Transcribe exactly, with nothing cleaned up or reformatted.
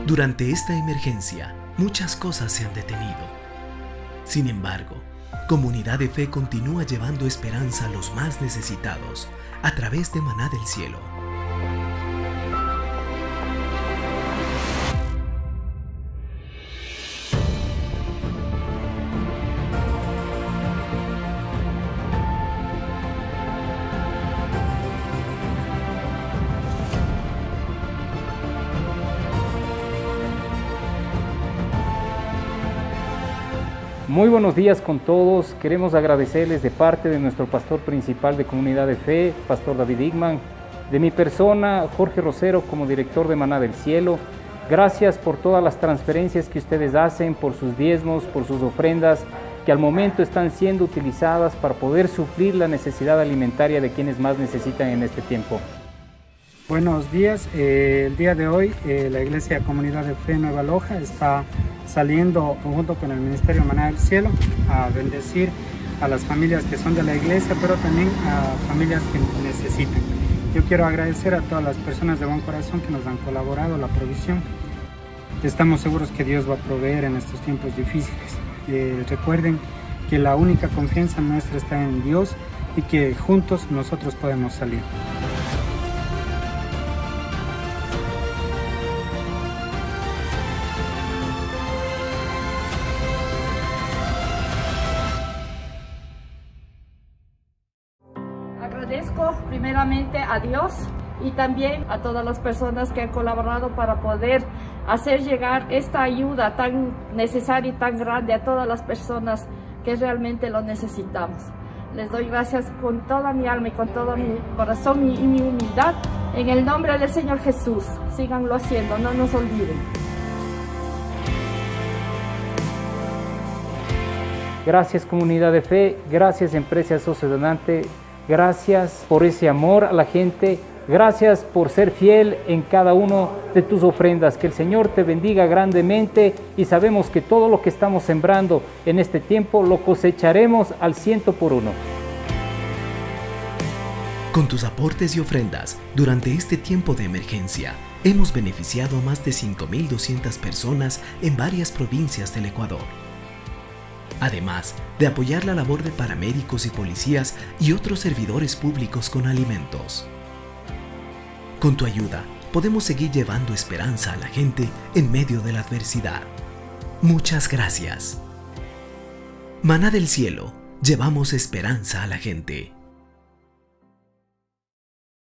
Durante esta emergencia, muchas cosas se han detenido. Sin embargo, Comunidad de Fe continúa llevando esperanza a los más necesitados a través de Maná del Cielo. Muy buenos días con todos. Queremos agradecerles de parte de nuestro pastor principal de Comunidad de Fe, Pastor David Igman, de mi persona, Jorge Rosero, como director de Maná del Cielo. Gracias por todas las transferencias que ustedes hacen, por sus diezmos, por sus ofrendas, que al momento están siendo utilizadas para poder suplir la necesidad alimentaria de quienes más necesitan en este tiempo. Buenos días. Eh, el día de hoy eh, la Iglesia Comunidad de Fe Nueva Loja está saliendo junto con el Ministerio Maná del Cielo a bendecir a las familias que son de la iglesia, pero también a familias que necesitan. Yo quiero agradecer a todas las personas de buen corazón que nos han colaborado la provisión. Estamos seguros que Dios va a proveer en estos tiempos difíciles. Eh, recuerden que la única confianza nuestra está en Dios y que juntos nosotros podemos salir. Agradezco primeramente a Dios y también a todas las personas que han colaborado para poder hacer llegar esta ayuda tan necesaria y tan grande a todas las personas que realmente lo necesitamos. Les doy gracias con toda mi alma y con todo mi corazón y mi humildad en el nombre del Señor Jesús. Síganlo haciendo, no nos olviden. Gracias Comunidad de Fe, gracias Empresa Sociodonante. Gracias por ese amor a la gente, gracias por ser fiel en cada una de tus ofrendas. Que el Señor te bendiga grandemente y sabemos que todo lo que estamos sembrando en este tiempo lo cosecharemos al ciento por uno. Con tus aportes y ofrendas, durante este tiempo de emergencia, hemos beneficiado a más de cinco mil doscientas personas en varias provincias del Ecuador. Además de apoyar la labor de paramédicos y policías y otros servidores públicos con alimentos. Con tu ayuda, podemos seguir llevando esperanza a la gente en medio de la adversidad. Muchas gracias. Maná del Cielo, llevamos esperanza a la gente.